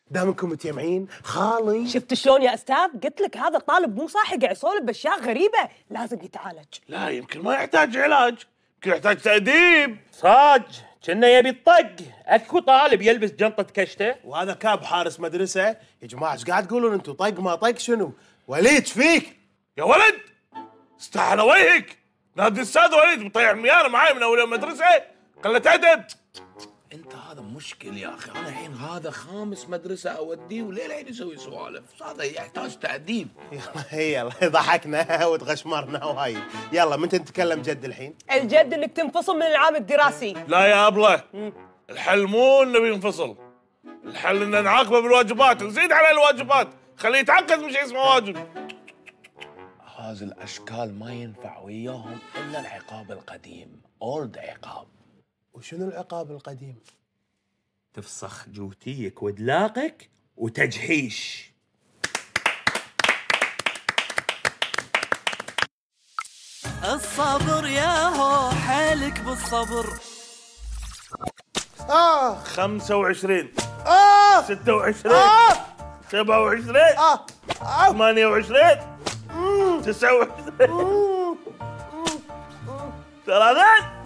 دامكم متجمعين خالي. شفت شلون يا استاذ؟ قلت لك هذا الطالب مو صاحي، قاعد يسولف باشياء غريبه، لازم يتعالج. لا يمكن ما يحتاج علاج، يمكن يحتاج تأديب. صاج كنا يبي الطق. اكو طالب يلبس جنطه كشته وهذا كاب حارس مدرسه. يا جماعه ايش قاعد تقولون انتم؟ طق ما طق شنو؟ وليد ايش فيك؟ يا ولد استح على وجهك، نادي الاستاذ وليد مطيح ميانه معاي من اول المدرسه، قله ادب. انت هذا مشكل يا اخي، انا الحين هذا خامس مدرسه اوديه وليه الحين يسوي سوالف؟ هذا يحتاج تأديب. يلا ضحكنا وتغشمرنا وايد. يلا متى نتكلم جد الحين؟ الجد انك تنفصل من العام الدراسي. لا يا ابله، الحل مو نبي ننفصل، الحل ان نعاقبه بالواجبات، نزيد على الواجبات، خليه يتعقد من شيء اسمه واجب. هذه الاشكال ما ينفع وياهم الا العقاب القديم، اولد عقاب. وشنو العقاب القديم؟ تفسخ جوتيك ودلاقك وتجحيش. الصبر يا هو حالك بالصبر. 25 آه 26 27 28 29 30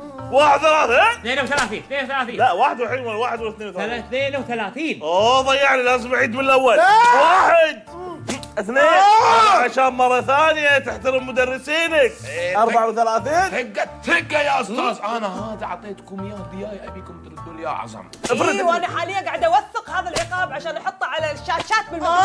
31 32 لا 31 ولا 1 ولا 32 32. اوه ضيعني، لازم اعيد من الاول. 1 2 عشان مرة ثانية تحترم مدرسينك. 34 ثقة يا استاذ، انا هذا اعطيتكم اياه دياي ابيكم تردوا لي اياه عظم. اي وانا حاليا قاعده اوثق هذا العقاب عشان احطه على الشاشات بالمدرسه.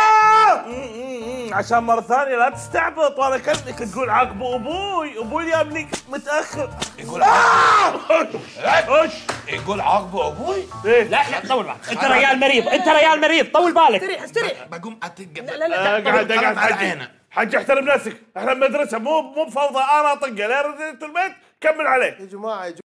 عشان مرة ثانية لا تستعبط، وانا كنك تقول عاقبوا ابوي جابني متأخر. يقول عاقبوا خش يقول عاقبوا ابوي. لا طول بالك، انت ريال مريض، انت ريال مريض، طول بالك. استريح. بقوم اتق. قاعد حج احترم نفسك، احنا مدرسة مو بفوضى، انا اطقه لا رديت البيت كمل عليه. يا جماعه